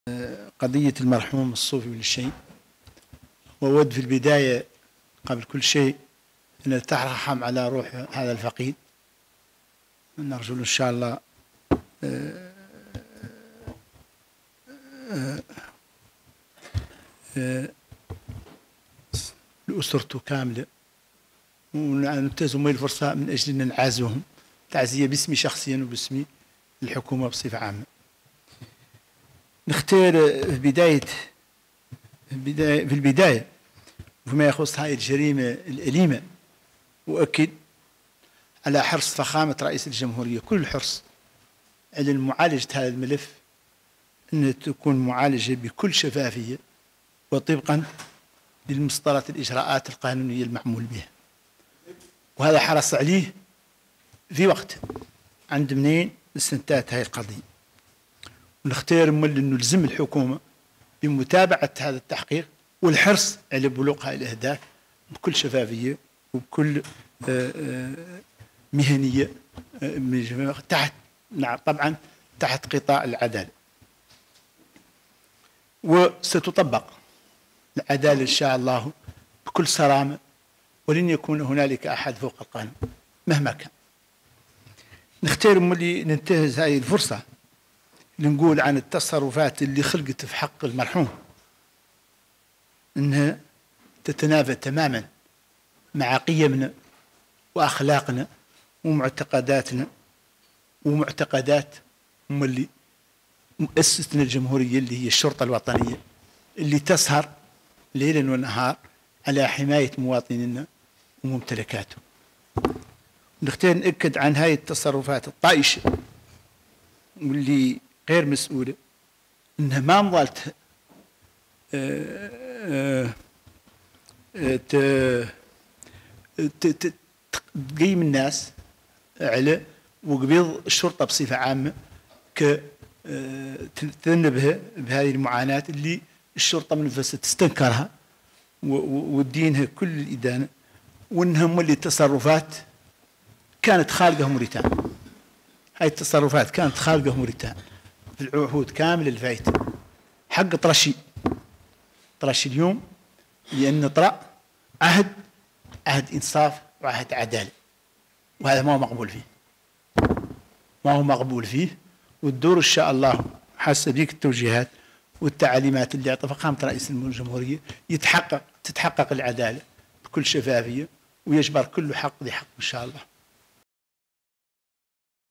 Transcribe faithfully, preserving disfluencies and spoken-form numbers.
قضية المرحوم الصوفي للشيء، وأود في البداية قبل كل شيء أن نترحم على روح هذا الفقيد، نرجو إن شاء الله لأسرته كاملة، وننتهز هذه الفرصة من أجل أن نعازوهم تعزية باسمي شخصيا وباسم الحكومة بصفة عامة. نختار في بداية في البداية فيما يخص هذه الجريمة الأليمة، وأكد على حرص فخامة رئيس الجمهورية كل الحرص على معالجة هذا الملف، أن تكون معالجة بكل شفافية وطبقا للمسطرات الإجراءات القانونية المعمول بها، وهذا حرص عليه في وقت عند منين استنتهت هذه القضية. ونختار مول أن نلزم الحكومة بمتابعة هذا التحقيق والحرص على بلوغ هذه الأهداف بكل شفافية وبكل مهنية، تحت طبعا تحت قطاع العدالة، وستطبق العدالة إن شاء الله بكل صرامة، ولن يكون هنالك أحد فوق القانون مهما كان. نختار مولي ننتهز هذه الفرصة لنقول عن التصرفات اللي خلقت في حق المرحوم انها تتنافى تماما مع قيمنا واخلاقنا ومعتقداتنا ومعتقدات اللي مؤسسنا الجمهورية اللي هي الشرطة الوطنية، اللي تسهر ليلا ونهار على حماية مواطنينا وممتلكاتهم. نختار نأكد عن هذه التصرفات الطائشة واللي غير مسؤولة، انها ما مضالت تقيم الناس على وقبض الشرطة بصفة عامة ك تتجنبها بهذه المعاناة اللي الشرطة من نفسها تستنكرها وتدينها كل الإدانة، وانهم اللي التصرفات كانت خالقة موريتان. هاي التصرفات كانت خالقة موريتان في العهود كامل الفايتة حق طرشي طرشي اليوم، لأن طرأ عهد عهد إنصاف وعهد عدالة، وهذا ما هو مقبول فيه ما هو مقبول فيه. والدور إن شاء الله حسب ذيك التوجيهات والتعليمات اللي أعطى فخامة رئيس الجمهورية يتحقق تتحقق العدالة بكل شفافية، ويجبر كل حق ذي حق إن شاء الله.